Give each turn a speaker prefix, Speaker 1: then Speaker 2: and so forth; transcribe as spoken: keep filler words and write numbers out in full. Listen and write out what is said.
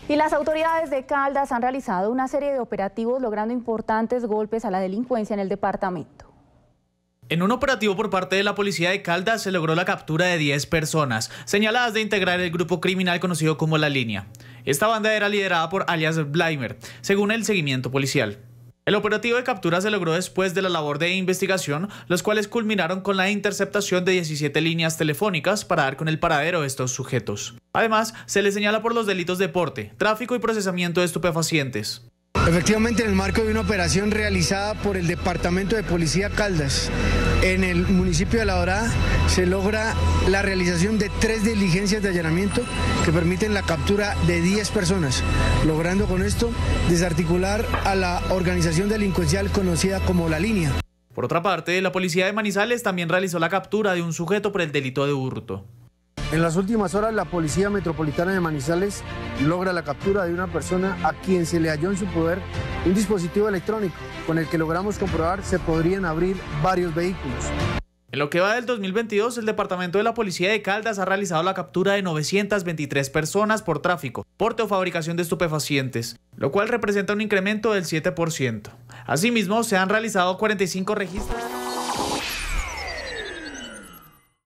Speaker 1: Y las autoridades de Caldas han realizado una serie de operativos logrando importantes golpes a la delincuencia en el departamento.
Speaker 2: En un operativo por parte de la policía de Caldas se logró la captura de diez personas, señaladas de integrar el grupo criminal conocido como La Línea. Esta banda era liderada por alias Blaimer, según el seguimiento policial. El operativo de captura se logró después de la labor de investigación, los cuales culminaron con la interceptación de diecisiete líneas telefónicas para dar con el paradero de estos sujetos. Además, se les señala por los delitos de porte, tráfico y procesamiento de estupefacientes.
Speaker 3: Efectivamente, en el marco de una operación realizada por el Departamento de Policía Caldas, en el municipio de La Dorada, se logra la realización de tres diligencias de allanamiento que permiten la captura de diez personas, logrando con esto desarticular a la organización delincuencial conocida como La Línea.
Speaker 2: Por otra parte, la policía de Manizales también realizó la captura de un sujeto por el delito de hurto.
Speaker 3: En las últimas horas, la Policía Metropolitana de Manizales logra la captura de una persona a quien se le halló en su poder un dispositivo electrónico con el que logramos comprobar se podrían abrir varios vehículos.
Speaker 2: En lo que va del dos mil veintidós, el Departamento de la Policía de Caldas ha realizado la captura de novecientas veintitrés personas por tráfico, porte o fabricación de estupefacientes, lo cual representa un incremento del siete por ciento. Asimismo, se han realizado cuarenta y cinco registros.